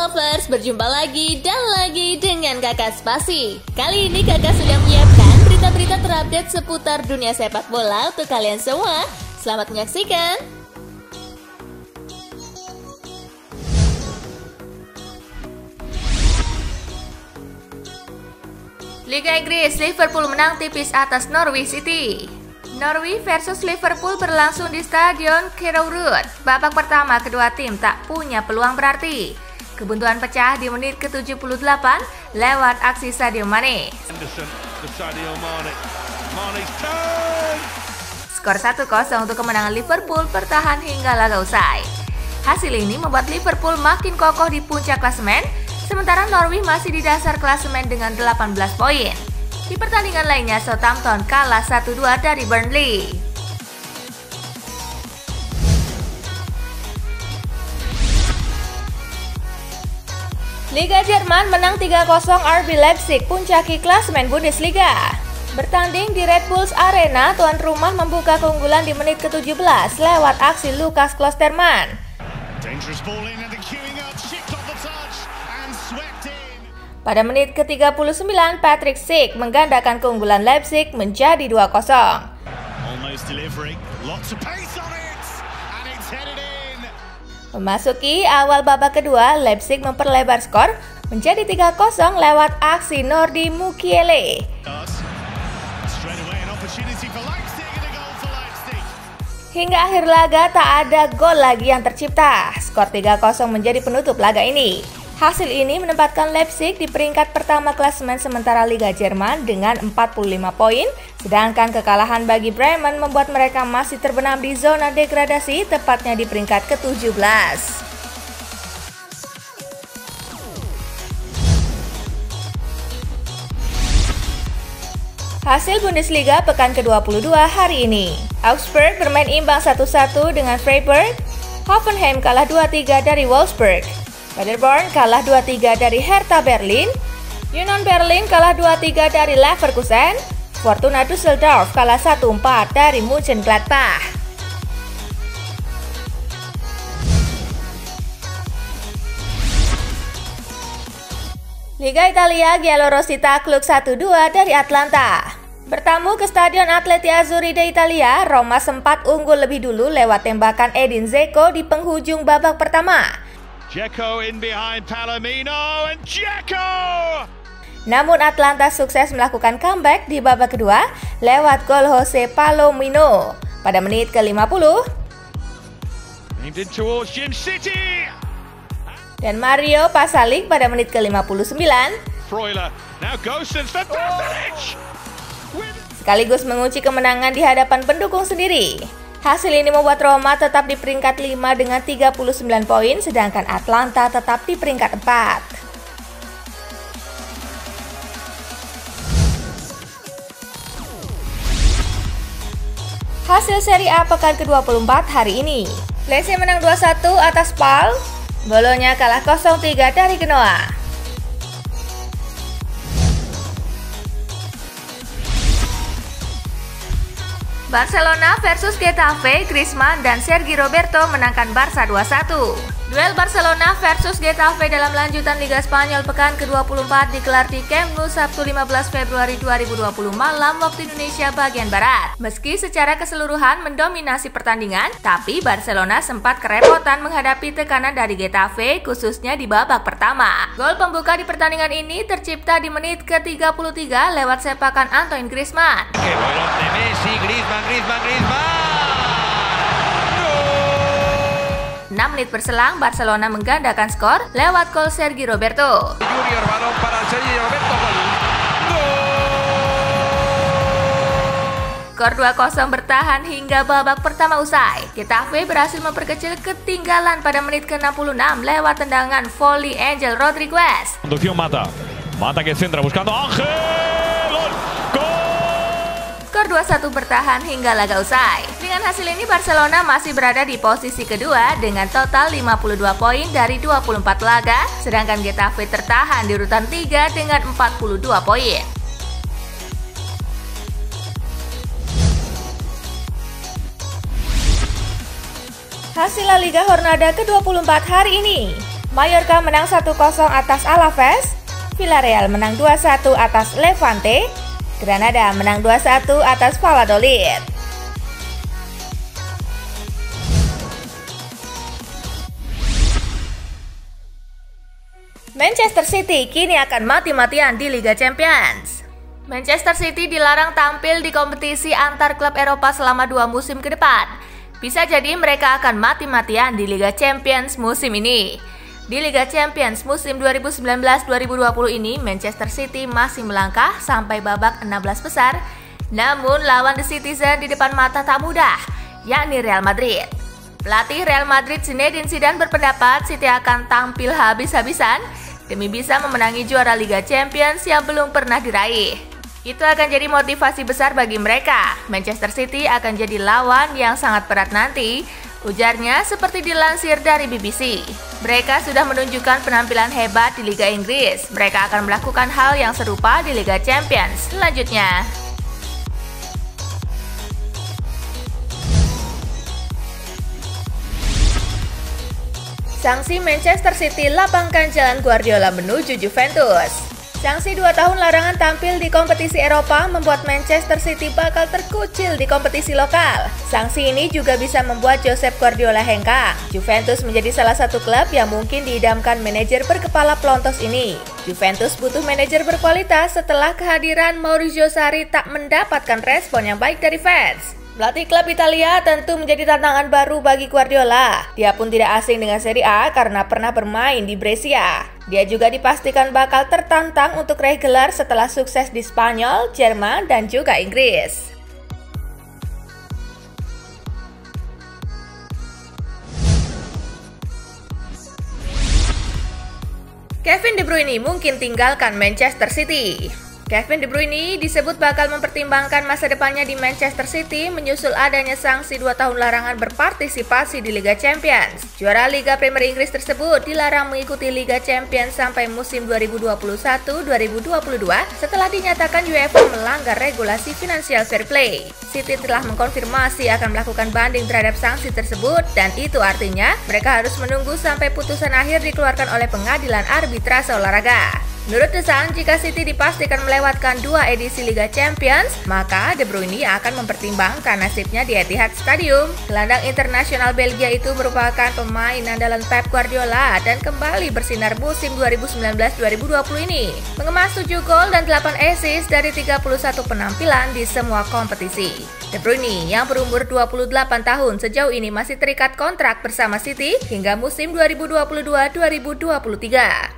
Lovers, berjumpa lagi dan lagi dengan Kakak Spasi. Kali ini Kakak sudah menyiapkan berita-berita terupdate seputar dunia sepak bola untuk kalian semua. Selamat menyaksikan. Liga Inggris, Liverpool menang tipis atas Norwich City. Norwich versus Liverpool berlangsung di Stadion Carrow Road. Babak pertama kedua tim tak punya peluang berarti. Kebuntuan pecah di menit ke-78 lewat aksi Sadio Mane. Skor 1-0 untuk kemenangan Liverpool bertahan hingga laga usai. Hasil ini membuat Liverpool makin kokoh di puncak klasemen, sementara Norwich masih di dasar klasemen dengan 18 poin. Di pertandingan lainnya, Southampton kalah 1-2 dari Burnley. Liga Jerman menang 3-0 RB Leipzig puncaki klasemen Bundesliga. Bertanding di Red Bulls Arena, tuan rumah membuka keunggulan di menit ke-17 lewat aksi Lukas Klosterman. Pada menit ke-39, Patrick Schick menggandakan keunggulan Leipzig menjadi 2-0. Memasuki awal babak kedua, Leipzig memperlebar skor menjadi 3-0 lewat aksi Nordi Mukiele. Hingga akhir laga tak ada gol lagi yang tercipta. Skor 3-0 menjadi penutup laga ini. Hasil ini menempatkan Leipzig di peringkat pertama klasemen sementara Liga Jerman dengan 45 poin, sedangkan kekalahan bagi Bremen membuat mereka masih terbenam di zona degradasi, tepatnya di peringkat ke-17. Hasil Bundesliga pekan ke-22 hari ini. Augsburg bermain imbang 1-1 dengan Freiburg. Hoffenheim kalah 2-3 dari Wolfsburg. Paderborn kalah 2-3 dari Hertha Berlin. Union Berlin kalah 2-3 dari Leverkusen. Fortuna Düsseldorf kalah 1-4 dari Mönchengladbach. Liga Italia, Giallorossi takluk 1-2 dari Atlanta. Bertamu ke Stadion Atleti Azzurri d'Italia, Roma sempat unggul lebih dulu lewat tembakan Edin Dzeko di penghujung babak pertama. Dzeko in behind Palomino and Dzeko! Namun Atlanta sukses melakukan comeback di babak kedua lewat gol Jose Palomino pada menit ke-50. Dan Mario Pasalic pada menit ke-59. Freuler now Gosens fantastic! Sekaligus mengunci kemenangan di hadapan pendukung sendiri. Hasil ini membuat Roma tetap di peringkat 5 dengan 39 poin, sedangkan Atlanta tetap di peringkat 4. Hasil Serie A pekan ke-24 hari ini. Lecce menang 2-1 atas Spal. Bologna kalah 0-3 dari Genoa. Barcelona versus Getafe, Griezmann dan Sergi Roberto menangkan Barca 2-1. Duel Barcelona versus Getafe dalam lanjutan Liga Spanyol pekan ke-24 digelar di Camp Nou Sabtu 15 Februari 2020 malam waktu Indonesia bagian Barat. Meski secara keseluruhan mendominasi pertandingan, tapi Barcelona sempat kerepotan menghadapi tekanan dari Getafe, khususnya di babak pertama. Gol pembuka di pertandingan ini tercipta di menit ke-33 lewat sepakan Antoine Griezmann. 6 menit berselang, Barcelona menggandakan skor lewat gol Sergi Roberto. Skor 2-0 bertahan hingga babak pertama usai. Getafe berhasil memperkecil ketinggalan pada menit ke-66 lewat tendangan volley Angel Rodriguez. Mata que centra buscando Ángel. Skor 2-1 bertahan hingga laga usai. Dengan hasil ini Barcelona masih berada di posisi kedua dengan total 52 poin dari 24 laga, sedangkan Getafe tertahan di urutan 3 dengan 42 poin. Hasil La Liga Jornada ke-24 hari ini. Mallorca menang 1-0 atas Alaves, Villarreal menang 2-1 atas Levante, Granada menang 2-1 atas Valladolid. Manchester City kini akan mati-matian di Liga Champions. Manchester City dilarang tampil di kompetisi antar klub Eropa selama 2 musim ke depan. Bisa jadi mereka akan mati-matian di Liga Champions musim ini. Di Liga Champions musim 2019-2020 ini, Manchester City masih melangkah sampai babak 16 besar. Namun lawan The Citizen di depan mata tak mudah, yakni Real Madrid. Pelatih Real Madrid Zinedine Zidane berpendapat City akan tampil habis-habisan demi bisa memenangi juara Liga Champions yang belum pernah diraih. Itu akan jadi motivasi besar bagi mereka. Manchester City akan jadi lawan yang sangat berat nanti, ujarnya seperti dilansir dari BBC. Mereka sudah menunjukkan penampilan hebat di Liga Inggris. Mereka akan melakukan hal yang serupa di Liga Champions selanjutnya. Sanksi Manchester City lapangkan jalan Guardiola menuju Juventus. Sanksi 2 tahun larangan tampil di kompetisi Eropa membuat Manchester City bakal terkucil di kompetisi lokal. Sanksi ini juga bisa membuat Josep Guardiola hengkang. Juventus menjadi salah satu klub yang mungkin diidamkan manajer berkepala pelontos ini. Juventus butuh manajer berkualitas setelah kehadiran Maurizio Sarri tak mendapatkan respon yang baik dari fans. Pelatih klub Italia tentu menjadi tantangan baru bagi Guardiola. Dia pun tidak asing dengan Serie A karena pernah bermain di Brescia. Dia juga dipastikan bakal tertantang untuk raih gelar setelah sukses di Spanyol, Jerman, dan juga Inggris. Kevin De Bruyne mungkin tinggalkan Manchester City. Kevin De Bruyne disebut bakal mempertimbangkan masa depannya di Manchester City menyusul adanya sanksi 2 tahun larangan berpartisipasi di Liga Champions. Juara Liga Premier Inggris tersebut dilarang mengikuti Liga Champions sampai musim 2021-2022 setelah dinyatakan UEFA melanggar regulasi Financial Fair Play. City telah mengkonfirmasi akan melakukan banding terhadap sanksi tersebut dan itu artinya mereka harus menunggu sampai putusan akhir dikeluarkan oleh Pengadilan Arbitrase Olahraga. Menurut The Sun, jika City dipastikan melewatkan 2 edisi Liga Champions, maka De Bruyne akan mempertimbangkan nasibnya di Etihad Stadium. Gelandang internasional Belgia itu merupakan pemain andalan Pep Guardiola dan kembali bersinar musim 2019-2020 ini. Mengemas 7 gol dan 8 assist dari 31 penampilan di semua kompetisi. De Bruyne yang berumur 28 tahun sejauh ini masih terikat kontrak bersama City hingga musim 2022-2023.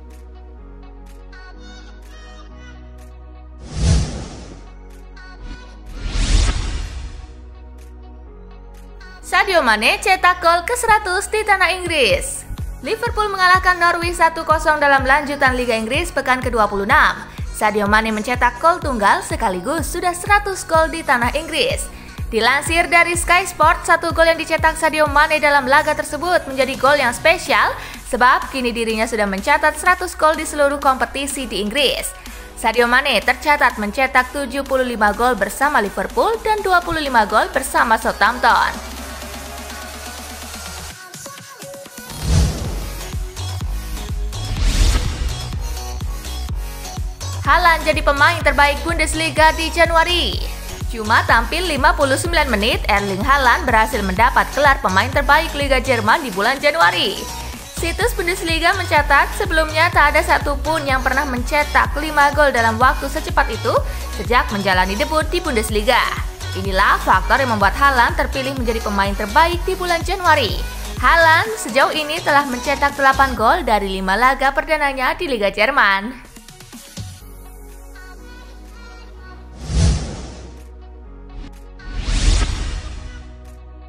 Sadio Mane cetak gol ke-100 di tanah Inggris. Liverpool mengalahkan Norwich 1-0 dalam lanjutan Liga Inggris pekan ke-26. Sadio Mane mencetak gol tunggal sekaligus sudah 100 gol di tanah Inggris. Dilansir dari Sky Sport, 1 gol yang dicetak Sadio Mane dalam laga tersebut menjadi gol yang spesial sebab kini dirinya sudah mencatat 100 gol di seluruh kompetisi di Inggris. Sadio Mane tercatat mencetak 75 gol bersama Liverpool dan 25 gol bersama Southampton. Haaland jadi pemain terbaik Bundesliga di Januari. Cuma tampil 59 menit, Erling Haaland berhasil mendapat gelar pemain terbaik Liga Jerman di bulan Januari. Situs Bundesliga mencatat sebelumnya tak ada satupun yang pernah mencetak 5 gol dalam waktu secepat itu sejak menjalani debut di Bundesliga. Inilah faktor yang membuat Haaland terpilih menjadi pemain terbaik di bulan Januari. Haaland sejauh ini telah mencetak 8 gol dari 5 laga perdananya di Liga Jerman.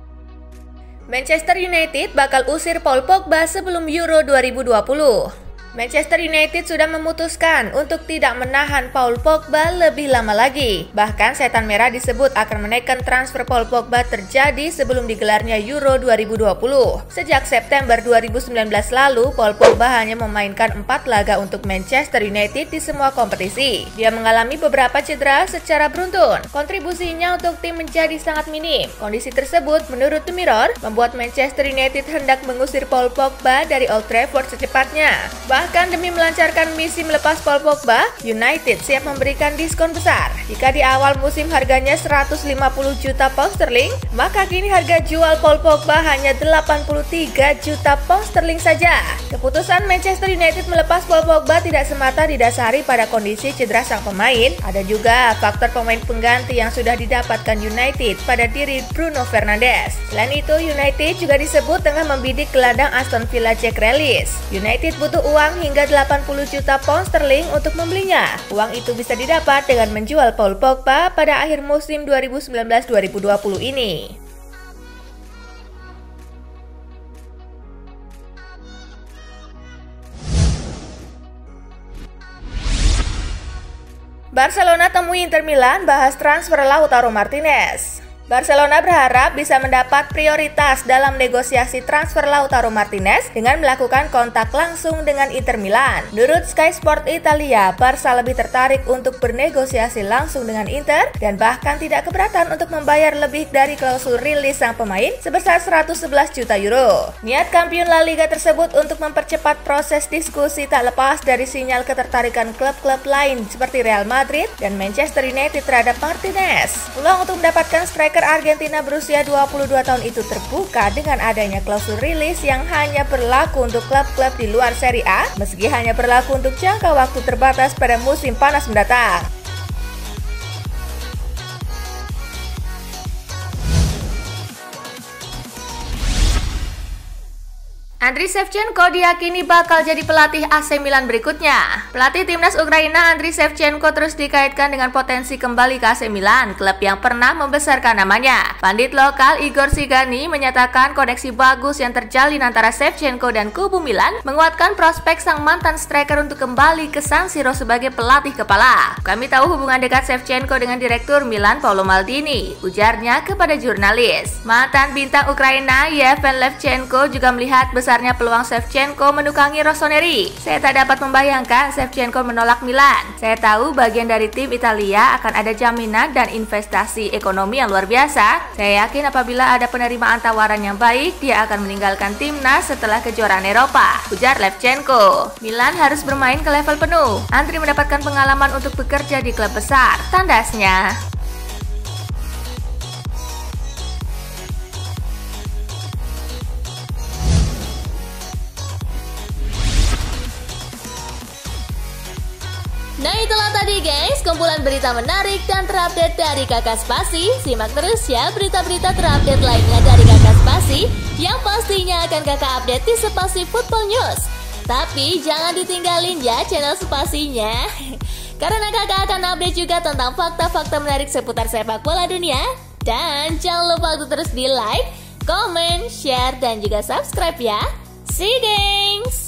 Manchester United bakal usir Paul Pogba sebelum Euro 2020. Manchester United sudah memutuskan untuk tidak menahan Paul Pogba lebih lama lagi. Bahkan setan merah disebut akan menekan transfer Paul Pogba terjadi sebelum digelarnya Euro 2020. Sejak September 2019 lalu, Paul Pogba hanya memainkan 4 laga untuk Manchester United di semua kompetisi. Dia mengalami beberapa cedera secara beruntun. Kontribusinya untuk tim menjadi sangat minim. Kondisi tersebut, menurut The Mirror, membuat Manchester United hendak mengusir Paul Pogba dari Old Trafford secepatnya. Bahkan demi melancarkan misi melepas Paul Pogba, United siap memberikan diskon besar. Jika di awal musim harganya 150 juta pound sterling, maka kini harga jual Paul Pogba hanya 83 juta pound sterling saja. Keputusan Manchester United melepas Paul Pogba tidak semata didasari pada kondisi cedera sang pemain, ada juga faktor pemain pengganti yang sudah didapatkan United pada diri Bruno Fernandes. Selain itu, United juga disebut tengah membidik gelandang Aston Villa Jack Grealish. United butuh uang hingga 80 juta pound sterling untuk membelinya. Uang itu bisa didapat dengan menjual Paul Pogba pada akhir musim 2019-2020 ini. Barcelona temui Inter Milan bahas transfer Lautaro Martinez. Barcelona berharap bisa mendapat prioritas dalam negosiasi transfer Lautaro Martinez dengan melakukan kontak langsung dengan Inter Milan. Menurut Sky Sport Italia, Barca lebih tertarik untuk bernegosiasi langsung dengan Inter dan bahkan tidak keberatan untuk membayar lebih dari klausul rilis sang pemain sebesar 111 juta euro. Niat kampiun La Liga tersebut untuk mempercepat proses diskusi tak lepas dari sinyal ketertarikan klub-klub lain seperti Real Madrid dan Manchester United terhadap Martinez. Peluang untuk mendapatkan striker Argentina berusia 22 tahun itu terbuka dengan adanya klausul rilis yang hanya berlaku untuk klub-klub di luar Serie A, meski hanya berlaku untuk jangka waktu terbatas pada musim panas mendatang. Andriy Shevchenko diyakini bakal jadi pelatih AC Milan berikutnya. Pelatih timnas Ukraina Andriy Shevchenko terus dikaitkan dengan potensi kembali ke AC Milan, klub yang pernah membesarkan namanya. Pandit lokal Igor Sigani menyatakan koneksi bagus yang terjalin antara Shevchenko dan kubu Milan menguatkan prospek sang mantan striker untuk kembali ke San Siro sebagai pelatih kepala. Kami tahu hubungan dekat Shevchenko dengan direktur Milan Paolo Maldini, ujarnya kepada jurnalis. Mantan bintang Ukraina Yevhen Levchenko juga melihat besarnya peluang Shevchenko menukangi Rossoneri. Saya tak dapat membayangkan Shevchenko menolak Milan. Saya tahu bagian dari tim Italia akan ada jaminan dan investasi ekonomi yang luar biasa. Saya yakin apabila ada penerimaan tawaran yang baik, dia akan meninggalkan timnas setelah kejuaraan Eropa, ujar Levchenko. Milan harus bermain ke level penuh. Andriy mendapatkan pengalaman untuk bekerja di klub besar, tandasnya. Nah itulah tadi guys, kumpulan berita menarik dan terupdate dari Kakak Spasi. Simak terus ya berita-berita terupdate lainnya dari Kakak Spasi yang pastinya akan Kakak update di Spasi Football News. Tapi jangan ditinggalin ya channel Spasinya, karena Kakak akan update juga tentang fakta-fakta menarik seputar sepak bola dunia. Dan jangan lupa untuk terus di like, comment, share, dan juga subscribe ya. See you gengs!